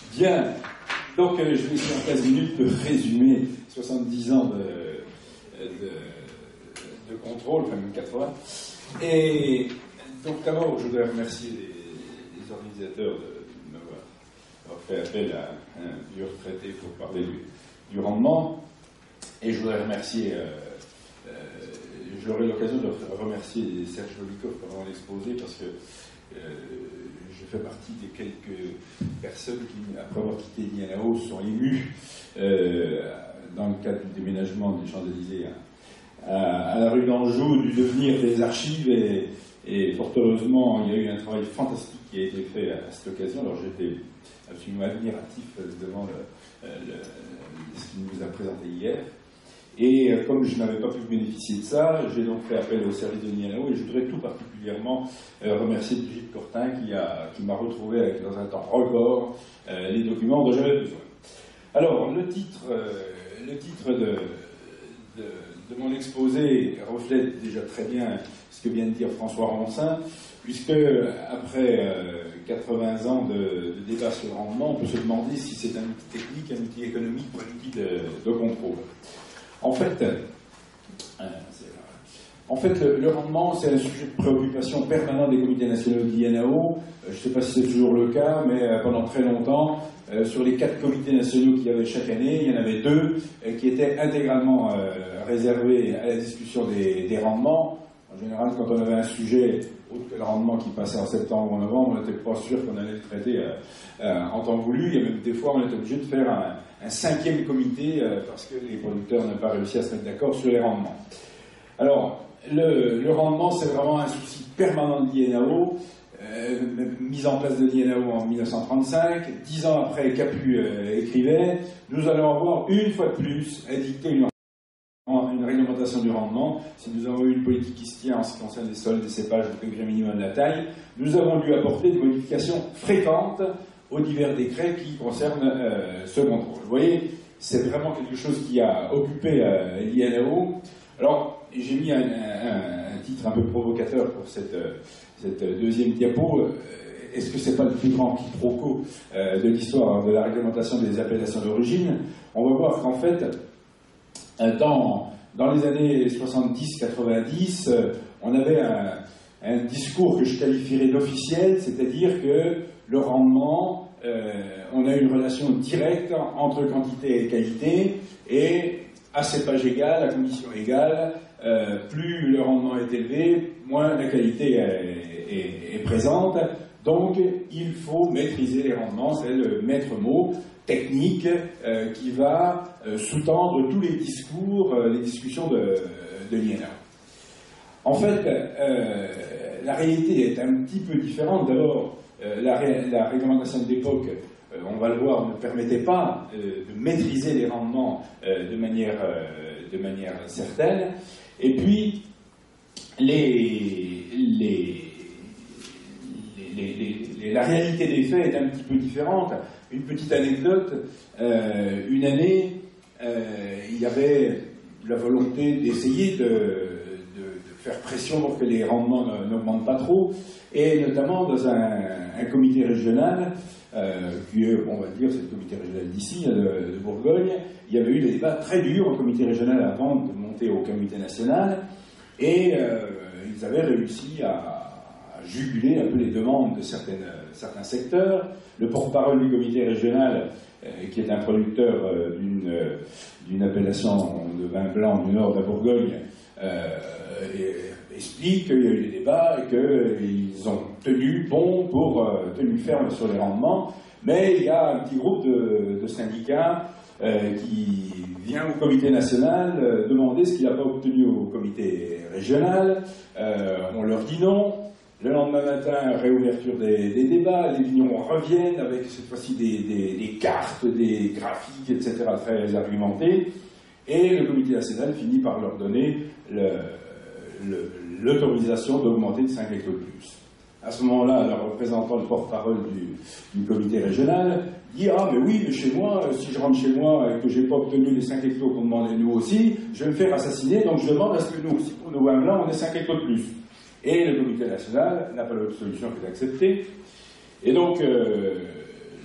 Bien, donc je vais essayer en 15 minutes de résumer 70 ans de contrôle, enfin même 80. Et donc d'abord, je voudrais remercier les organisateurs de m'avoir fait appel à un vieux retraité pour parler du rendement. Et je voudrais remercier, j'aurai l'occasion de remercier Serge Volikoff pendant l'exposé parce que je fais partie des quelques personnes qui, après avoir quitté l'INAO, se sont émues dans le cadre du déménagement des Champs-Élysées à la rue d'Anjou, du devenir des archives. Et fort heureusement, il y a eu un travail fantastique qui a été fait à cette occasion. Alors j'étais absolument admiratif devant ce qu'il nous a présenté hier. Et comme je n'avais pas pu bénéficier de ça, j'ai donc fait appel au service de l'INAO et je voudrais tout particulièrement remercier Brigitte Cortin qui m'a retrouvé dans un temps record les documents dont j'avais besoin. Alors, le titre de mon exposé reflète déjà très bien ce que vient de dire François Ronsin, puisque après 80 ans de débat sur le rendement, on peut se demander si c'est un outil technique, un outil économique ou un outil de contrôle. En fait, le rendement, c'est un sujet de préoccupation permanent des comités nationaux de l'INAO. Je ne sais pas si c'est toujours le cas, mais pendant très longtemps, sur les 4 comités nationaux qu'il y avait chaque année, il y en avait 2 qui étaient intégralement réservés à la discussion des rendements. En général, quand on avait un sujet autre que le rendement qui passait en septembre ou en novembre, on n'était pas sûr qu'on allait le traiter en temps voulu. Il y a même des fois, on était obligé de faire un 5e comité parce que les producteurs n'ont pas réussi à se mettre d'accord sur les rendements. Alors, le rendement, c'est vraiment un souci permanent de l'INAO, mise en place de l'INAO en 1935. 10 ans après, Capu écrivait « Nous allons avoir une fois de plus édicté une réglementation du rendement. Si nous avons eu une politique qui se tient en ce qui concerne les sols, des cépages, le degré minimum de la taille, nous avons dû apporter des modifications fréquentes aux divers décrets qui concernent ce contrôle. Vous voyez, c'est vraiment quelque chose qui a occupé l'INAO. Alors, j'ai mis un titre un peu provocateur pour cette deuxième diapo. Est-ce que c'est pas le plus grand quiproquo de l'histoire de la réglementation des appellations d'origine? On va voir qu'en fait, dans les années 70-90, on avait un discours que je qualifierais d'officiel, c'est-à-dire que le rendement, on a une relation directe entre quantité et qualité, et à cépage égal, à condition égale, plus le rendement est élevé, moins la qualité est présente. Donc, il faut maîtriser les rendements, c'est le maître mot technique qui va sous-tendre tous les discours, les discussions de l'INAO. En fait, la réalité est un petit peu différente. D'abord, la réglementation de l'époque, on va le voir, ne permettait pas de maîtriser les rendements de manière certaine. Et puis, la réalité des faits est un petit peu différente. Une petite anecdote, une année, il y avait la volonté d'essayer de faire pression pour que les rendements n'augmentent pas trop, et notamment dans un comité régional, qui est, on va dire, c'est le comité régional d'ici, de Bourgogne. Il y avait eu des débats très durs au comité régional avant de monter au comité national, et ils avaient réussi à juguler un peu les demandes de certains secteurs. Le porte-parole du comité régional, qui est un producteur d'une appellation de vin blanc du nord de la Bourgogne, explique qu'il y a eu des débats et qu'ils ont tenu ferme sur les rendements, mais il y a un petit groupe de syndicats qui vient au comité national demander ce qu'il n'a pas obtenu au comité régional. On leur dit non. Le lendemain matin, réouverture des débats, les vignerons reviennent avec cette fois-ci des cartes, des graphiques, etc., très argumentés, et le comité national finit par leur donner l'autorisation d'augmenter de 5 hectos de plus. À ce moment-là, le représentant, le porte-parole du comité régional dit « Ah, mais oui, mais chez moi, si je rentre chez moi et que je n'ai pas obtenu les 5 hectos qu'on demandait nous aussi, je vais me faire assassiner, donc je demande à ce que nous aussi, pour nos vins blancs, on ait 5 hectos de plus. » Et le comité national n'a pas l'autre solution que d'accepter. Et donc,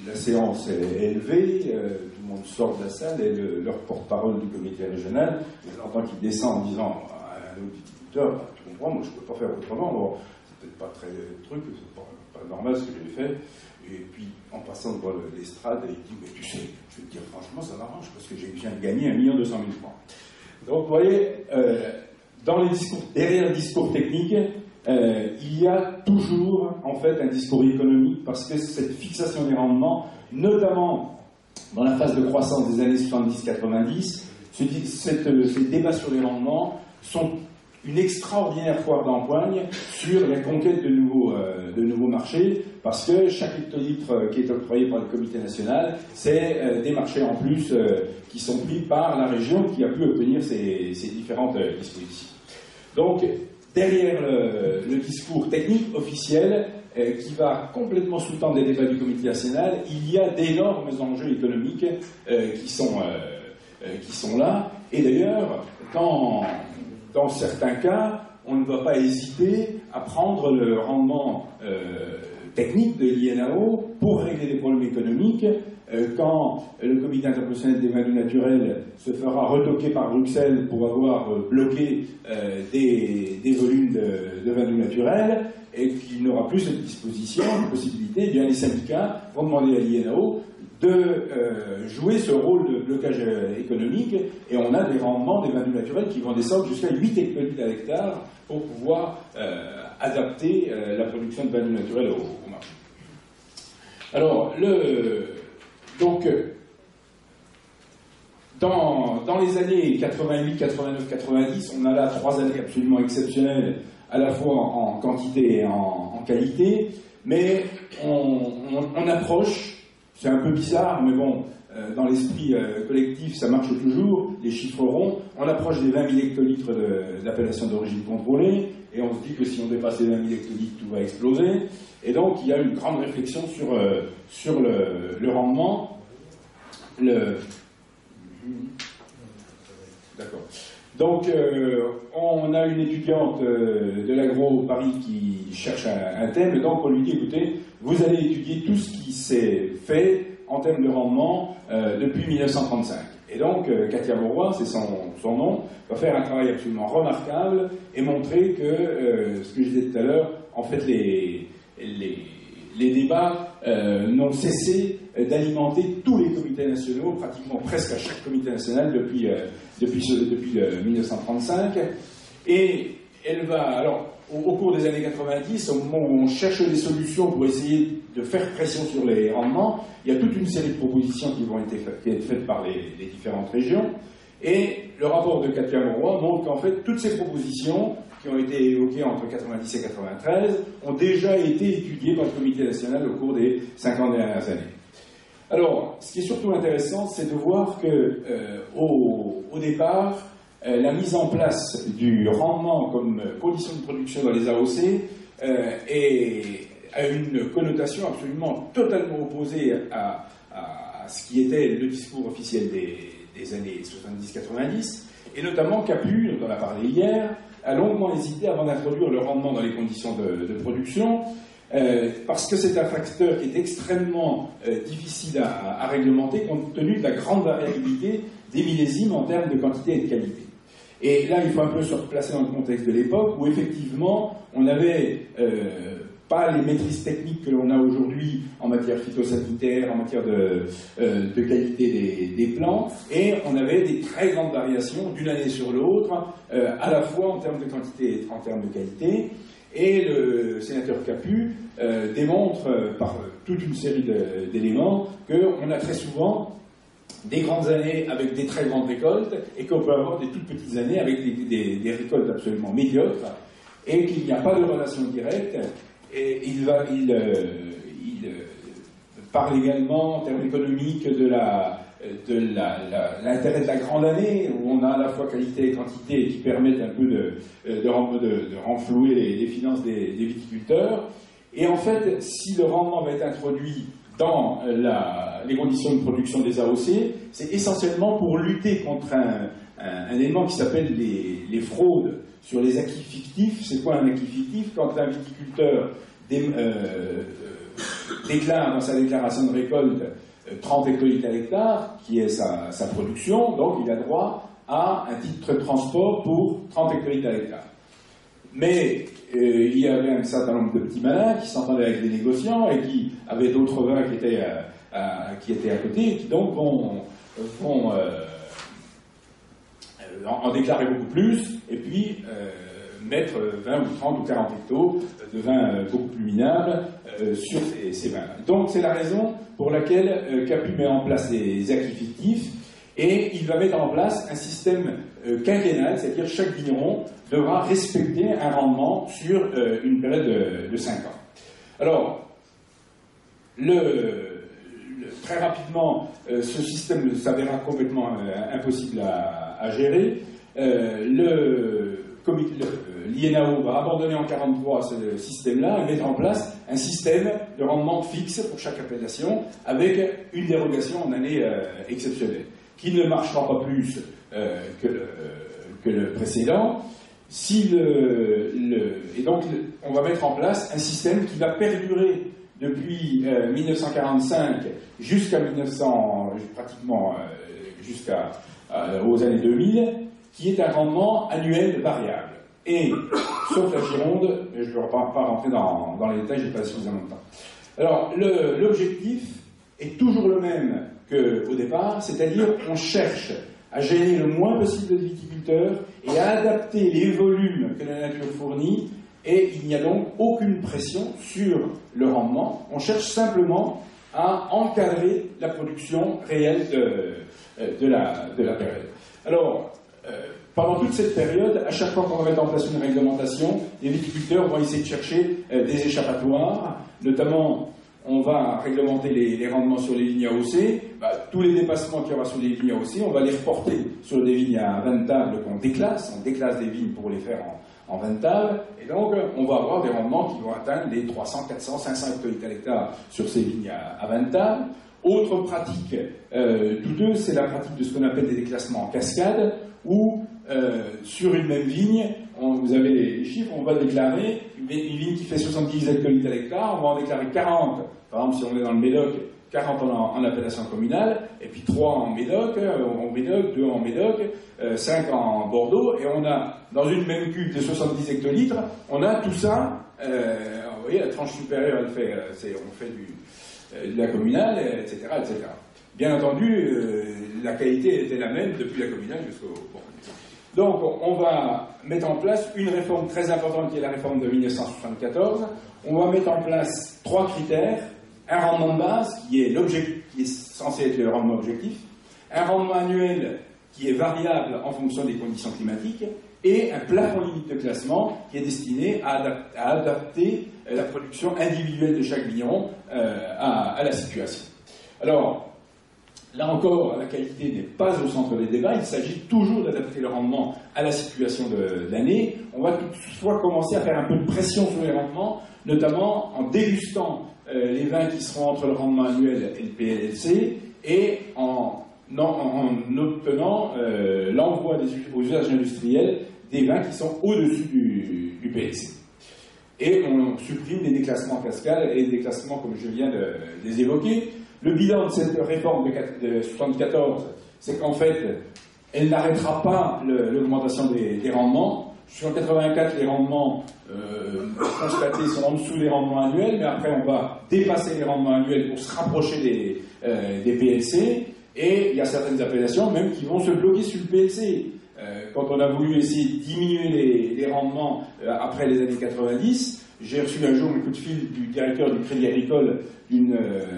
la séance est élevée, tout le monde sort de la salle et leur porte-parole du comité régional, j'entends qu'il descend en disant à un auditeur, tu comprends, moi je ne peux pas faire autrement, bon, c'est peut-être pas très truc, c'est pas normal ce que j'ai fait. Et puis, en passant devant l'estrade, il dit, mais tu sais, je vais te dire franchement, ça m'arrange, parce que je viens de gagner 1 200 000 francs. Donc, vous voyez, derrière le discours technique, il y a toujours, en fait, un discours économique, parce que cette fixation des rendements, notamment dans la phase de croissance des années 70-90, ces débats sur les rendements sont une extraordinaire foire d'empoigne sur la conquête de nouveaux marchés, parce que chaque hectolitre qui est octroyé par le comité national, c'est des marchés en plus qui sont pris par la région qui a pu obtenir ces différentes dispositions. Donc, derrière le discours technique officiel, qui va complètement sous-tendre les débats du comité national, il y a d'énormes enjeux économiques qui sont là. Et d'ailleurs, dans certains cas, on ne va pas hésiter à prendre le rendement technique de l'INAO pour régler des problèmes économiques. Quand le comité interprofessionnel des vins naturels se fera retoquer par Bruxelles pour avoir bloqué des volumes de vins naturels et qu'il n'aura plus cette disposition, cette possibilité, eh bien les syndicats vont demander à l'INAO de jouer ce rôle de blocage économique, et on a des rendements des vins naturels qui vont descendre jusqu'à 8 hectolitres à l'hectare pour pouvoir adapter la production de vins naturels au marché. Alors, donc, dans les années 88, 89, 90, on a là 3 années absolument exceptionnelles, à la fois en quantité et en qualité, mais on approche. C'est un peu bizarre, mais bon, dans l'esprit collectif, ça marche toujours, les chiffres ronds. On approche des 20 000 hectolitres d'appellation d'origine contrôlée, et on se dit que si on dépasse les 20 000 hectolitres, tout va exploser. Et donc, il y a une grande réflexion sur le rendement. D'accord. Donc, on a une étudiante de l'Agro Paris qui cherche un thème, et donc on lui dit, écoutez, vous allez étudier tout ce qui s'est fait en termes de rendement depuis 1935. Et donc, Katia Mauroy, c'est son nom, va faire un travail absolument remarquable et montrer que, ce que je disais tout à l'heure, en fait, les débats n'ont cessé d'alimenter tous les comités nationaux, pratiquement presque à chaque comité national depuis 1935. Et elle va, alors, au cours des années 90, au moment où on cherche des solutions pour essayer de faire pression sur les rendements, il y a toute une série de propositions qui vont être faites par les différentes régions. Et le rapport de Katia Mauroy montre qu'en fait, toutes ces propositions qui ont été évoquées entre 90 et 93 ont déjà été étudiées par le comité national au cours des 50 dernières années. Alors, ce qui est surtout intéressant, c'est de voir que au départ, la mise en place du rendement comme condition de production dans les AOC a une connotation absolument totalement opposée à ce qui était le discours officiel des années 70-90, et notamment Capu, dont on a parlé hier, a longuement hésité avant d'introduire le rendement dans les conditions de production, parce que c'est un facteur qui est extrêmement difficile à réglementer compte tenu de la grande variabilité des millésimes en termes de quantité et de qualité. Et là, il faut un peu se replacer dans le contexte de l'époque où effectivement, on n'avait pas les maîtrises techniques que l'on a aujourd'hui en matière phytosanitaire, en matière de qualité des plants, et on avait des très grandes variations d'une année sur l'autre, à la fois en termes de quantité et en termes de qualité. Et le sénateur Capu démontre par toute une série d'éléments qu'on a très souvent des grandes années avec des très grandes récoltes et qu'on peut avoir des toutes petites années avec des récoltes absolument médiocres et qu'il n'y a pas de relation directe. Et il parle également en termes économiques de l'intérêt de la grande année où on a à la fois qualité et quantité qui permettent un peu de renflouer les finances des viticulteurs. Et en fait, si le rendement va être introduit dans les conditions de production des AOC, c'est essentiellement pour lutter contre un élément qui s'appelle les fraudes sur les acquis fictifs. C'est quoi un acquis fictif? Quand un viticulteur déclare dans sa déclaration de récolte 30 hectolitres à l'hectare, qui est sa production, donc il a droit à un titre de transport pour 30 hectolitres à l'hectare. Mais il y avait un certain nombre de petits malins qui s'entendaient avec des négociants et qui avaient d'autres vins qui étaient à côté et qui donc vont en déclarer beaucoup plus et puis mettre 20 ou 30 ou 40 hectos de vin beaucoup plus minable sur ces vins. Donc c'est la raison pour laquelle Capu met en place des acquis fictifs et il va mettre en place un système quinquennal, c'est-à-dire chaque vigneron devra respecter un rendement sur une période de 5 ans. Alors, très rapidement, ce système s'avéra complètement impossible à gérer. L'INAO va abandonner en 1943 ce système-là et mettre en place un système de rendement fixe pour chaque appellation avec une dérogation en année exceptionnelle, qui ne marchera pas plus que le précédent. Et donc, on va mettre en place un système qui va perdurer depuis 1945 jusqu'aux années 2000, qui est un rendement annuel variable. Et, sauf la Gironde, je ne vais pas rentrer dans les détails, je n'ai pas suffisamment de temps. Alors, l'objectif est toujours le même qu'au départ, c'est-à-dire qu'on cherche à gêner le moins possible de viticulteurs et à adapter les volumes que la nature fournit, et il n'y a donc aucune pression sur le rendement. On cherche simplement à encadrer la production réelle de la période. Alors, pendant toute cette période, à chaque fois qu'on va mettre en place une réglementation, les viticulteurs vont essayer de chercher des échappatoires, notamment on va réglementer les rendements sur les vignes AOC. Tous les dépassements qu'il y aura sur les vignes AOC, on va les reporter sur des vignes à 20 tables qu'on déclasse. On déclasse des vignes pour les faire en 20 tables. Et donc, on va avoir des rendements qui vont atteindre les 300, 400, 500 hectolitres à l'hectare sur ces vignes à 20 tables. Autre pratique douteuse, c'est la pratique de ce qu'on appelle des déclassements en cascade, où sur une même vigne, vous avez les chiffres, on va déclarer une vigne qui fait 70 hectolitres à l'hectare, on va en déclarer 40, par exemple si on est dans le Médoc, 40 en appellation communale, et puis 3 en Médoc, 2 en Médoc, 5 en Bordeaux, et on a, dans une même cuve de 70 hectolitres, on a tout ça, vous voyez, la tranche supérieure, on fait de la communale, etc., etc. Bien entendu, la qualité était la même depuis la communale jusqu'au... Bon. Donc, on va mettre en place une réforme très importante qui est la réforme de 1974. On va mettre en place 3 critères. Un rendement de base, qui est censé être le rendement objectif. Un rendement annuel, qui est variable en fonction des conditions climatiques. Et un plafond limite de classement, qui est destiné à adapter la production individuelle de chaque vigneron à la situation. Alors, là encore, la qualité n'est pas au centre des débats, il s'agit toujours d'adapter le rendement à la situation de l'année. On va toutefois commencer à faire un peu de pression sur les rendements, notamment en dégustant les vins qui seront entre le rendement annuel et le PLC, et en obtenant l'envoi aux usages industriels des vins qui sont au-dessus du PLC. Et on supprime les déclassements en cascade et les déclassements comme je viens de les évoquer. Le bilan de cette réforme de 1974, c'est qu'en fait, elle n'arrêtera pas l'augmentation des rendements. Sur 84, les rendements constatés sont en dessous des rendements annuels, mais après on va dépasser les rendements annuels pour se rapprocher des PLC, et il y a certaines appellations même qui vont se bloquer sur le PLC. Quand on a voulu essayer de diminuer les rendements après les années 90, j'ai reçu un jour un coup de fil du directeur du Crédit Agricole de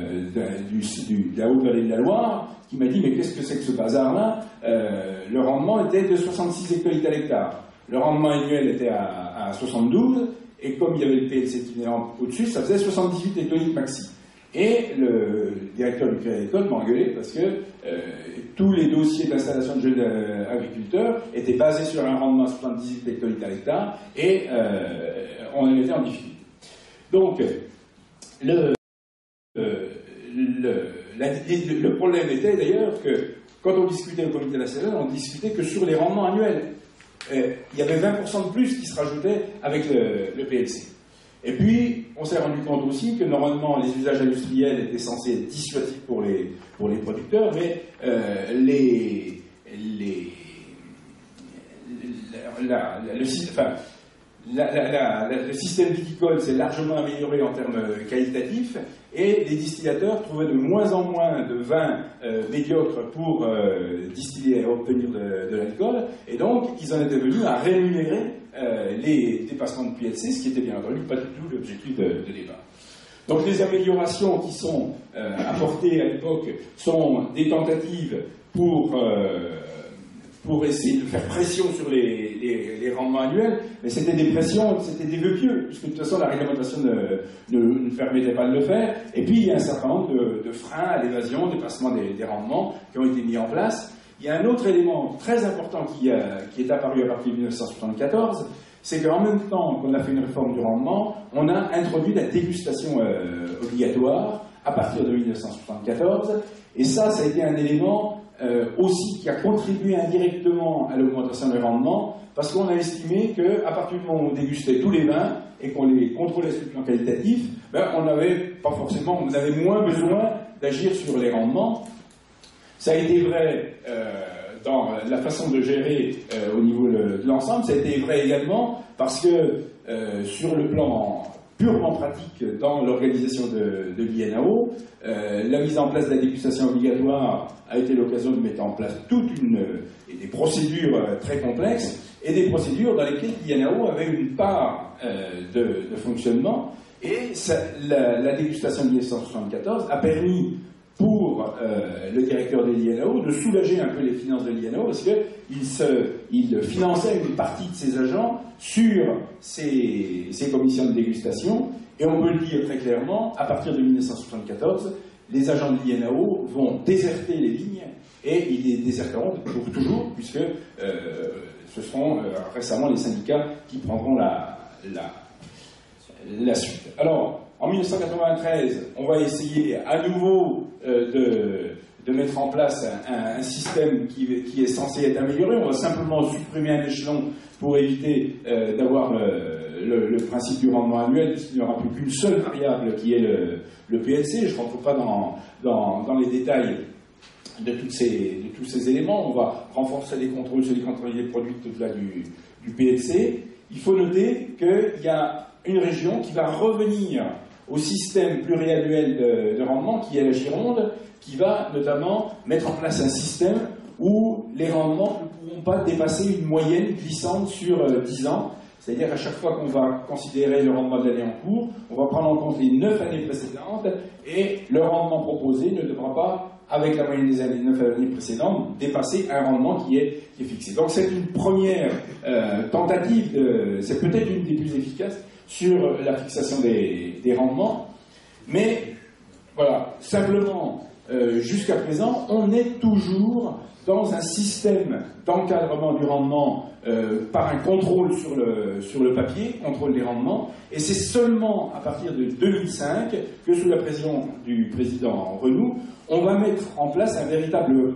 la Haute-Vallée de la Loire, qui m'a dit « Mais qu'est-ce que c'est que ce bazar-là » Le rendement était de 66 hectolitres à l'hectare. Le rendement annuel était à 72, et comme il y avait le PLC qui venait au-dessus, ça faisait 78 hectolitres maxi. Et le directeur du Crédit Agricole m'a engueulé parce que tous les dossiers d'installation de jeunes agriculteurs étaient basés sur un rendement à 78 hectolitres à l'hectare, et on en était en difficulté. Donc, le problème était d'ailleurs que quand on discutait au comité national, on discutait que sur les rendements annuels. Il y avait 20% de plus qui se rajoutaient avec le PLC. Et puis, on s'est rendu compte aussi que normalement, les usages industriels étaient censés être dissuasifs pour les producteurs, mais le système viticole s'est largement amélioré en termes qualitatifs, et les distillateurs trouvaient de moins en moins de vins médiocres pour distiller et obtenir de l'alcool, et donc ils en étaient venus à rémunérer les dépassements de PLC, ce qui était bien entendu pas du tout l'objectif de départ. Donc les améliorations qui sont apportées à l'époque sont des tentatives pour essayer de faire pression sur les rendements annuels, mais c'était des pressions, c'était des vœux pieux, puisque de toute façon la réglementation ne permettait pas de le faire, et puis il y a un certain nombre de freins à l'évasion, dépassement des rendements qui ont été mis en place. Il y a un autre élément très important qui est apparu à partir de 1974, c'est qu'en même temps qu'on a fait une réforme du rendement, on a introduit la dégustation obligatoire à partir de 1974, et ça a été un élément aussi qui a contribué indirectement à l'augmentation des rendements, parce qu'on a estimé qu'à partir du moment où on dégustait tous les vins et qu'on les contrôlait sur le plan qualitatif, on avait moins besoin d'agir sur les rendements. Ça a été vrai dans la façon de gérer au niveau de l'ensemble, ça a été vrai également parce que sur le plan purement pratique dans l'organisation de l'INAO, la mise en place de la dégustation obligatoire a été l'occasion de mettre en place des procédures très complexes et des procédures dans lesquelles l'INAO avait une part de fonctionnement, et la dégustation de 1974 a permis pour le directeur de l'INAO de soulager un peu les finances de l'INAO, parce qu'il finançait une partie de ses agents sur ces commissions de dégustation, et on peut le dire très clairement, à partir de 1974, les agents de l'INAO vont déserter les lignes, et ils les déserteront pour toujours, puisque ce seront récemment les syndicats qui prendront la suite. Alors, en 1993, on va essayer à nouveau de mettre en place un système qui est censé être amélioré. On va simplement supprimer un échelon pour éviter d'avoir le principe du rendement annuel, puisqu'il n'y aura plus qu'une seule variable qui est le PLC. Je ne rentre pas dans les détails de tous ces éléments. On va renforcer les contrôles sur les contrôles produits au-delà du PLC. Il faut noter qu'il y a une région qui va revenir au système pluriannuel de rendement, qui est la Gironde, qui va notamment mettre en place un système où les rendements ne pourront pas dépasser une moyenne glissante sur 10 ans. C'est-à-dire qu'à chaque fois qu'on va considérer le rendement de l'année en cours, on va prendre en compte les 9 années précédentes, et le rendement proposé ne devra pas, avec la moyenne des 9 années précédentes, dépasser un rendement qui est fixé. Donc c'est une première tentative, c'est peut-être une des plus efficaces sur la fixation des rendements, mais voilà, simplement, jusqu'à présent, on est toujours dans un système d'encadrement du rendement par un contrôle sur le papier, contrôle des rendements, et c'est seulement à partir de 2005 que, sous la pression du président Renoux, on va mettre en place une véritable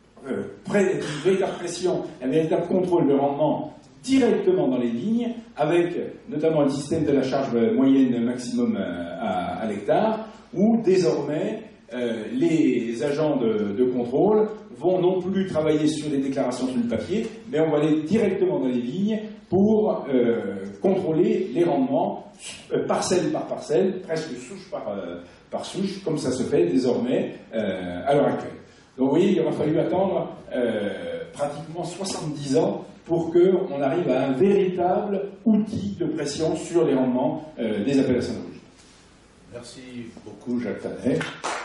pression, un véritable contrôle de rendement directement dans les lignes, avec notamment le système de la charge moyenne maximum à l'hectare, où désormais les agents de contrôle vont non plus travailler sur les déclarations sur le papier, mais on va aller directement dans les lignes pour contrôler les rendements parcelle par parcelle, presque souche par souche, comme ça se fait désormais à l'heure actuelle. Donc vous voyez, il aura fallu attendre pratiquement 70 ans pour qu'on arrive à un véritable outil de pression sur les rendements des appellations d'origine. Merci beaucoup, Jacques Tanet.